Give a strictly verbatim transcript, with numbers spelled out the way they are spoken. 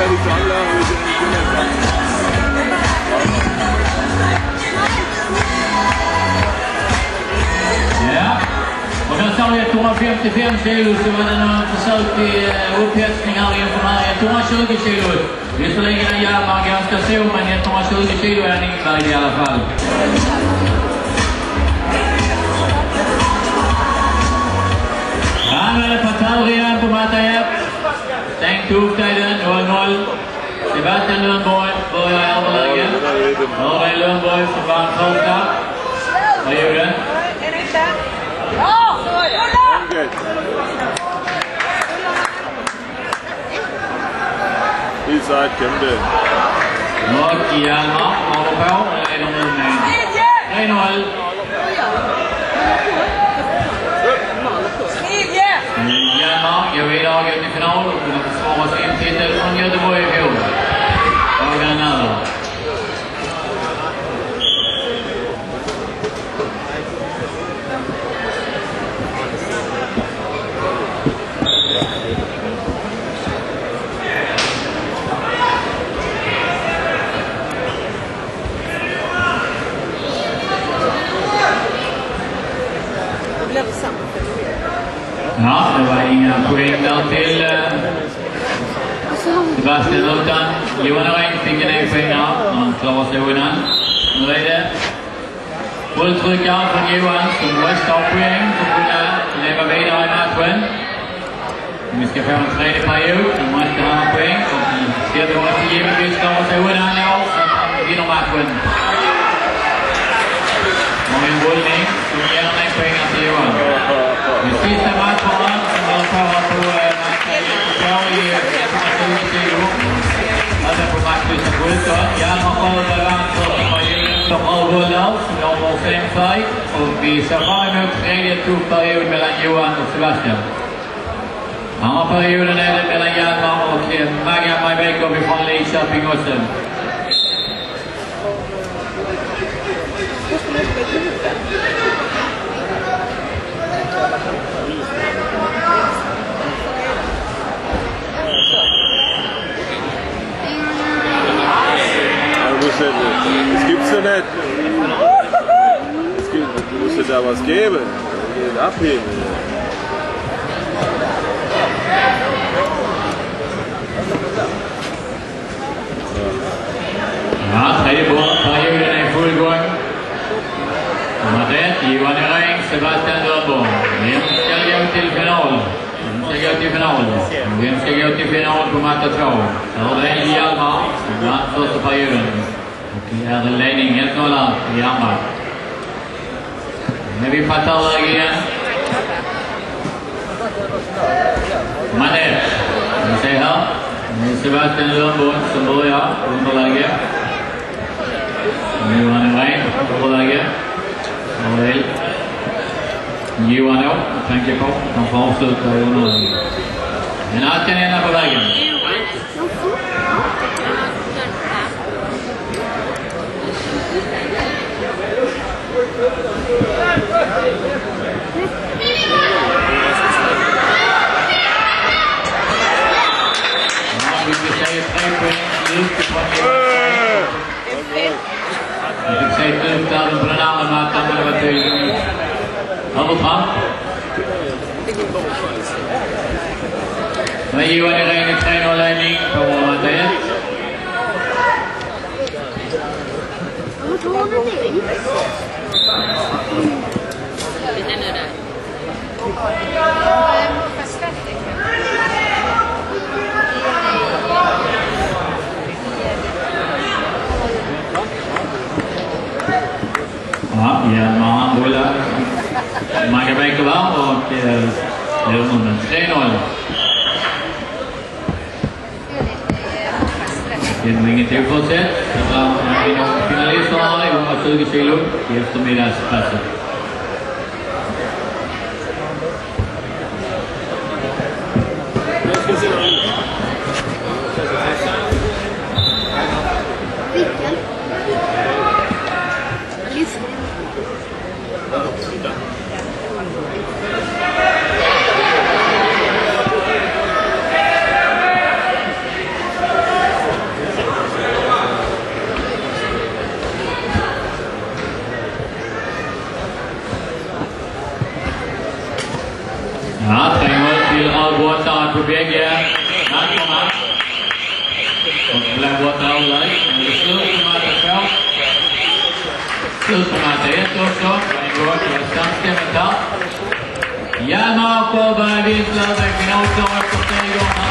Ja, och där står det etthundrafemtiofem kilo, så var det någon försök till upphetsning här inför här. etthundratjugo kilo. Visserligen är Hjalmar ganska stor, men etthundratjugo kilo är han invägd i alla fall. Han är på tur igen på matta ett. Stängt upp där den, noll noll. Sebastian Lundborg börjar överlägen. Örjan Lundborg som vann första perioden. Isaac Kemde. Och Hjalmar håller på. Det är de nu med tre noll. Hjalmar går vidare till final och kunde försvara sin titel från Göteborg i fjol. Dagen över. Ja, det var inga poäng där till uh, Sebastian utan Johan Reng fick en en poäng här. Han klarar sig undan. Nu är det fulltryckare från Johan som måste ha poäng för att kunna leva vidare i matchen. Om vi ska få en tredje period, då måste han ha poäng. Och Sebbe måste givetvis klara sig undan i år så att han vinner matchen. Och en rullning som ger en poäng till Johan. De sista matcherna som var kvar på matchen i etthundratjugo kilo. Även på matchlysen sjutton. Hjalmar Sjöberg vann första perioden som Rödbollar som har vår femfärg. Och vi ser fram emot tredje tuff period mellan Johan och Sebastian. Andra perioden är det mellan Hjalmar och Magga Majbekov från Lidköping också. Das gibt's ja nicht. Es gibt, du musst dir da was geben. Abheben. Ja, tredje perioden är full gång. Nummer ett, Johan Reng, Sebastian Lundborg. Vem ska gå till final? Vem ska gå till final? Vem ska gå till final på matta två? Örjan Hjalmar, som vann första perioden. Och är en ledning ett noll i andra. Nu är vi på tarläge igen. Manet. Vi ser här. Det är Sebastian Lundborg som börjar underläge. Johan Reng underläge. Örjan. Johan då, jag tänker på att han får avsluta i underläge. Men allt kan hända på vägen. Vi ska se tre poäng utifrån. Vi fick se ett upp där på den andra mattan, men det var tydligt. Övertramp. Men Johan Reng i tre noll-ledning på matta ett. Ja, Hjalmar han rullar. Magga Bekov och Lundborg tre noll. Det är inget oförutsett. Det var finalisterna i etthundratjugo kilo i eftermiddagspasset. på bägge matcherna. Och det blev åtta halvlek. Men det slut på matte två. Slut på matte ett också. En gång det var samstämmigt här. Hjalmar Sjöberg vinner över finalklar efter seger.